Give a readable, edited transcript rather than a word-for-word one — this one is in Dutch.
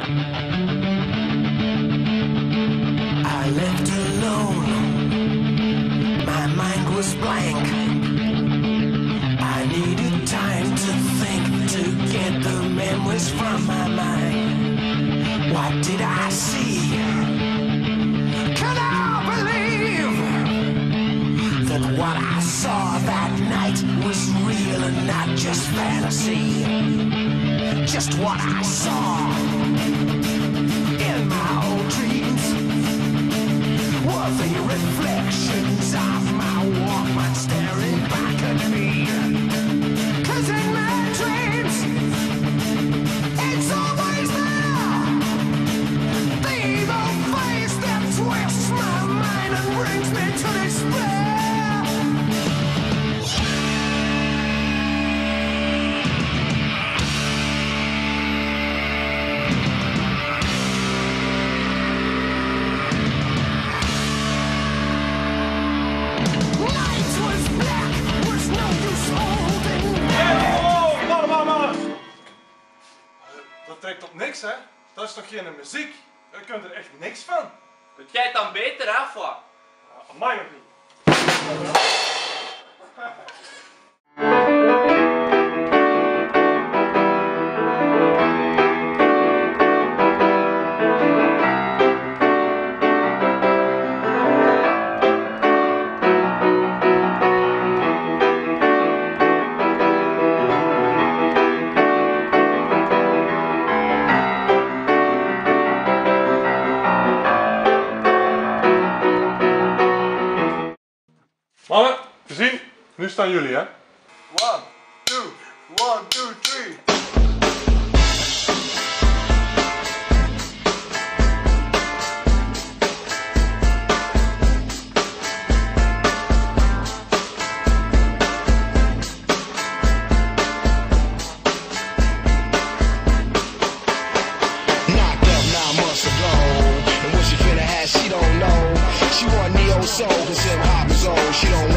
I left alone. My mind was blank. I needed time to think, to get the memories from my mind. What did I see? Can I believe that what I saw that night was real and not just fantasy? Just what I saw in my old dreams were the reflections of my Walkman staring back at me. 'Cause in my dreams, it's always there. The evil face that twists my mind and brings me to despair. Dat trekt op niks, hè? Dat is toch geen muziek? Je kunt er echt niks van. Kunt jij het dan beter af, wat? Amai nog niet. Mannen, gezien, nu staan jullie, hè? 1, 2, 1, 2, 3. She don't know. She want neo soul, cause hip hop is old. She don't